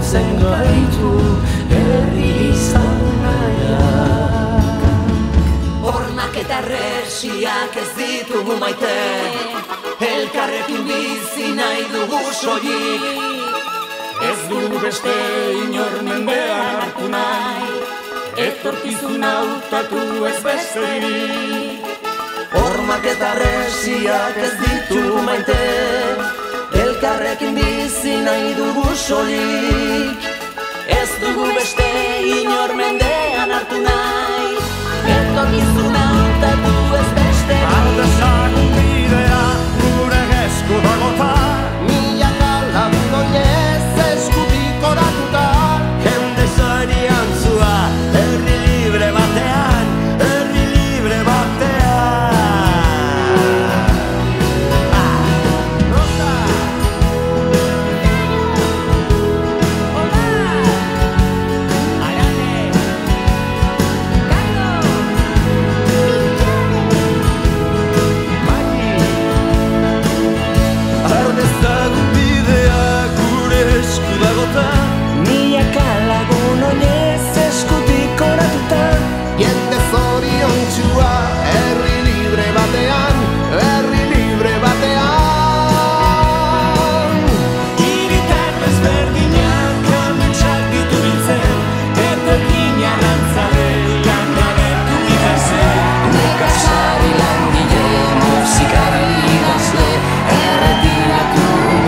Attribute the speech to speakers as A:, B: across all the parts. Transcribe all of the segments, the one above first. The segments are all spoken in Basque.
A: lotzen gaitu herri izan nahiak.
B: Hormak eta resiak ez ditugu maite, elkarrekin bizi nahi dugu soilik.
C: Ez dugu beste inor mendean hartu nahi, etorkizuna hautatu ez besterik.
A: Hormak eta resiak ez ditugu maite, elkarrekin bizi nahi dugu soilik.
B: Ez dugu beste inor mendean hartu nahi, etorkizuna hautatu ez besterik.
C: Aldezagun bidea gure esku dagota,
A: Milaka lagun oinez eskutik oratuta,
C: jende zorian zua, herri libre batean, herri libre batean.
A: Ardezagun bidea gure esku dagota, milaka lagun oinez eskutik oratuta, jende zoriontsua herri libre batean, herri libre batean.
C: Hiritar desberdinak ametsak ditu biltzen, etorkin arrantzale langabetu ikasen.
B: Nekazari langile, musikari idazle, erretiratu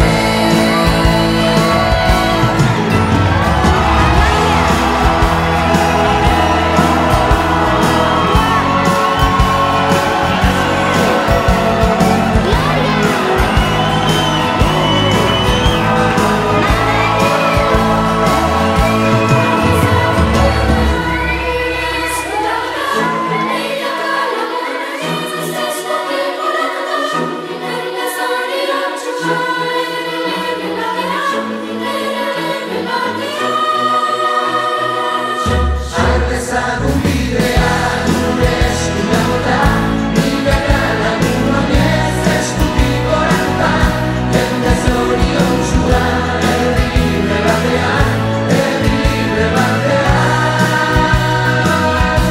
A: Ardezagun bidea gure esku dagota, milaka lagun oinez eskutik oratuta, jende zoriontsua herri libre batean, herri libre batean.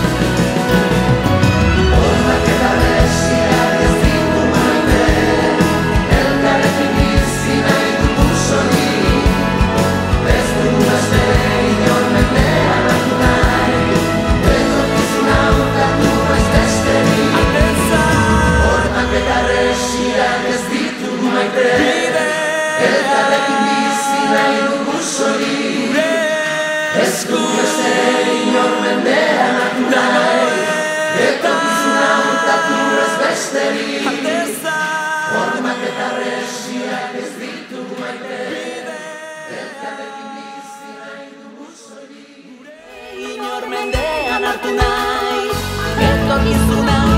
A: Hormak eta resiak ez ditu maite, elkarrekin bizi nahi dugu soilik. Ez dugu beste inor mendean hartu nahi, etorkizuna hautatu ez besterik. Hormak eta resiak ez ditugu maite, elkarrekin bizi nahi dugu soilik. Ez dugu beste inor mendean hartu nahi, etorkizuna hautatu ez besterik. Hormak eta resiak ez ditugu maite, elkarrekin bizi nahi dugu soilik.
B: inor mendean hartu nahi, etorkizuna